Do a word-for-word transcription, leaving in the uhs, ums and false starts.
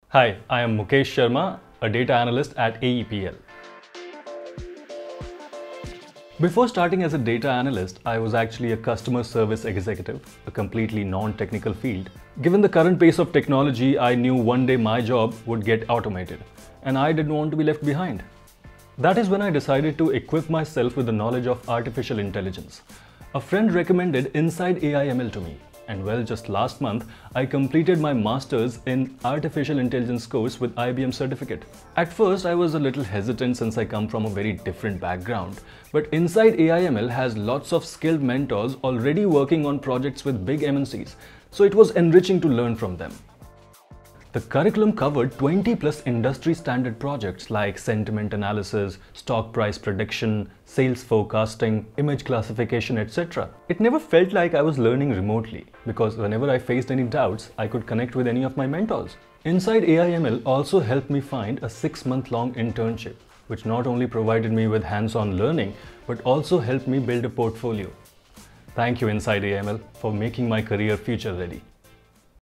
Hi, I am Mukesh Sharma, a data analyst at A E P L. Before starting as a data analyst, I was actually a customer service executive, a completely non-technical field. Given the current pace of technology, I knew one day my job would get automated, and I didn't want to be left behind. That is when I decided to equip myself with the knowledge of artificial intelligence. A friend recommended Inside A I M L to me. And well, just last month, I completed my master's in artificial intelligence course with I B M certificate. At first, I was a little hesitant since I come from a very different background. But Inside A I M L has lots of skilled mentors already working on projects with big M N Cs. So it was enriching to learn from them. The curriculum covered twenty plus industry standard projects like sentiment analysis, stock price prediction, sales forecasting, image classification, et cetera. It never felt like I was learning remotely because whenever I faced any doubts, I could connect with any of my mentors. Inside A I M L also helped me find a six month long internship, which not only provided me with hands-on learning, but also helped me build a portfolio. Thank you Inside A I M L for making my career future ready.